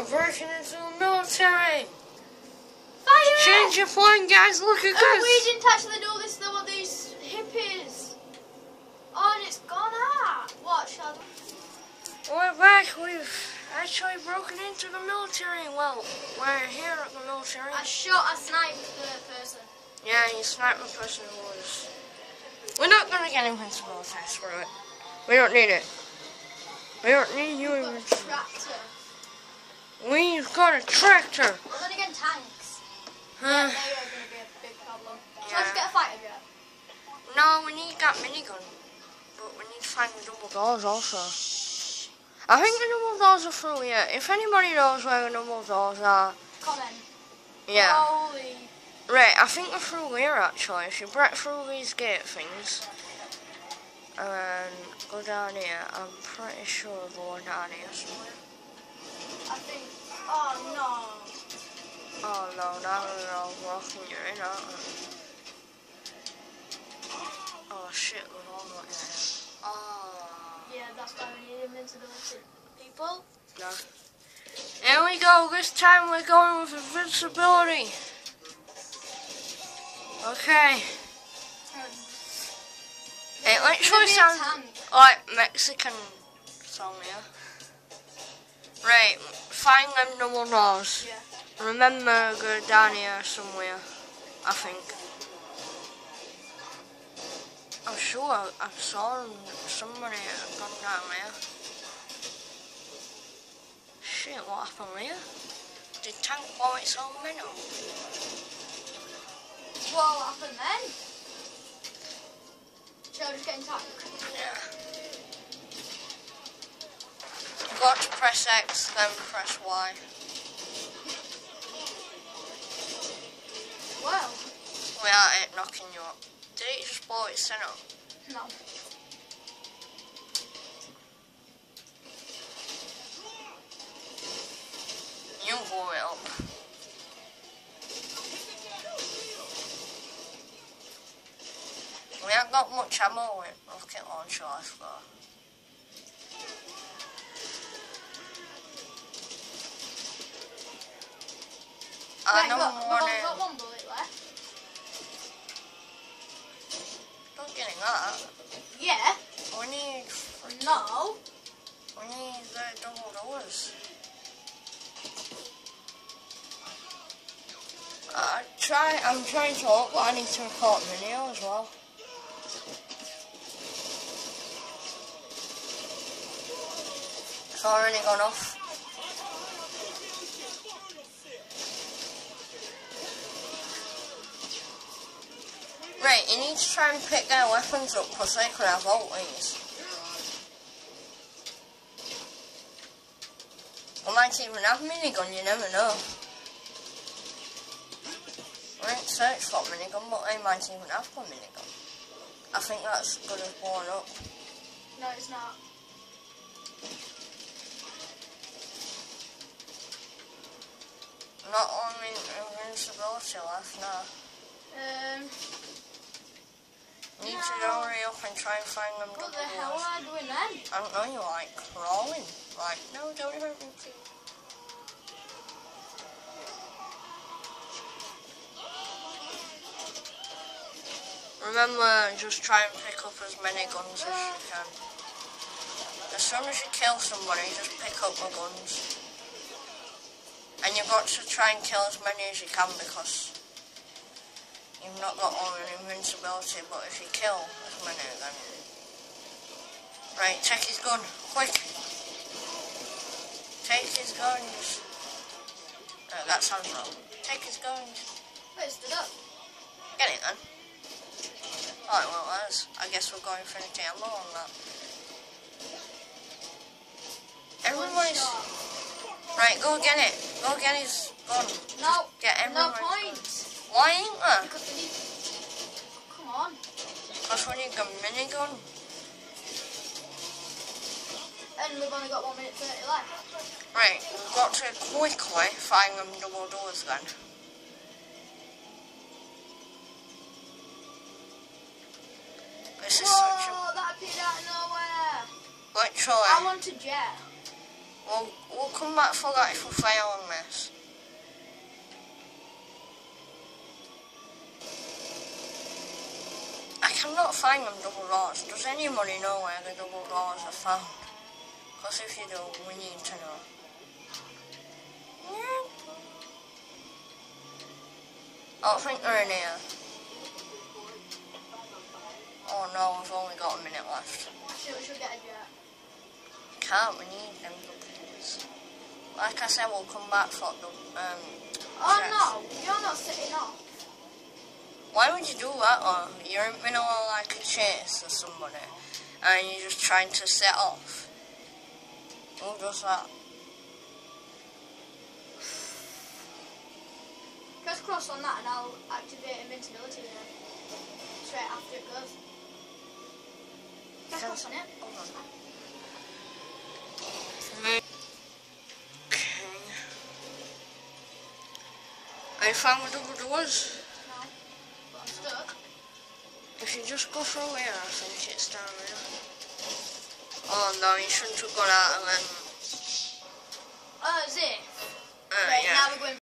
We're breaking into the military. Fire! Change your point, guys. Look at We this. didn't actually do this though. What these hippies? Oh, and it's gone out. Watch. We're back. We've actually broken into the military. Well, we're here at the military. I sniped the person. Yeah, you sniped the person who was. We're not gonna get invincible attacks for it. We don't need it. We don't need you We've got a invincible. tractor. We've got a tractor. We're gonna get tanks. Huh. Yeah, they are gonna be a big problem. Should I just get a fighter jet? No, we need that minigun. But we need to find the double doors also. I think the double doors are through here. If anybody knows where the double doors are, Comment. yeah. Holy. Right, I think they're through here actually. If you break through these gate things and go down here, I'm pretty sure they're going down here somewhere. I think. Oh no. Oh no, now they're all blocking you in, aren't they? Oh shit, we've all got in here. Oh. Yeah, that's why we need invincibility. People? No. Here we go, this time we're going with invincibility. Okay. It literally sounds like Mexican song, yeah? Right, find them double doors. Yeah. Remember, go down here somewhere, I think. I'm sure I saw somebody had gone down there. Shit, what happened here? Did tank blow its own men up? What happened then? Shall I just get in tank? Yeah. You've got to press X, then press Y. Well. Without it knocking you up. Did it just blow its sin up? No. You blew it up. We haven't got much ammo with rocket launcher left though. I know We've got one bullet left. Don't get that. Yeah. We need. No. We need the double doors. I'm trying to look, but I need to record video as well. It's already gone off. Right, you need to try and pick their weapons up because they could have ulties. They might even have minigun, you never know. I didn't search for minigun, but they might even have a minigun. I think that's good as blown up. No, it's not. Not only invincibility left now. You need to hurry up and try and find them double What the hell doors. am I doing then? I don't know, you're like crawling. Like, no, don't hurt me, please. Remember, just try and pick up as many guns as you can. As soon as you kill somebody, just pick up the guns. And you've got to try and kill as many as you can because you've not got all your invincibility, but if you kill as many, then... Right, take his gun, quick! Take his guns. That sounds wrong. Take his guns. Wait, it stood up. Get it then. Alright, well, I guess we're going for infinity ammo on that. Everybody's... Right, go get it. Go get his gun. No, get no everyone's point. gun. Why ain't there? Because we need... Come on. Because we need a minigun. And we've only got 1 minute 30 left. Right, we've got to quickly find them double doors then. This is such a... That appeared out of nowhere. Literally. I want a jet. We'll come back for that if we fail on this. I cannot find them double doors. Does anybody know where the double doors are found? Because if you do, we need to know. Yeah. I think they're in here. Oh no, we've only got a minute left. Actually, we should get a jet. Can't, we need them doubles. Like I said, we'll come back for the Oh chest. no, you're not sitting off. Why would you do that? Or you're in the middle of like a chase or somebody and you're just trying to set off. Who does that? Press cross on that and I'll activate invincibility then. Straight after it goes. Press cross on it. Hold on. Okay. Have you found the double doors? No, but I'm stuck. If you just go through here, I think it's down here. Oh no, you shouldn't have gone out and then... Oh, is it? Yeah. Now we're going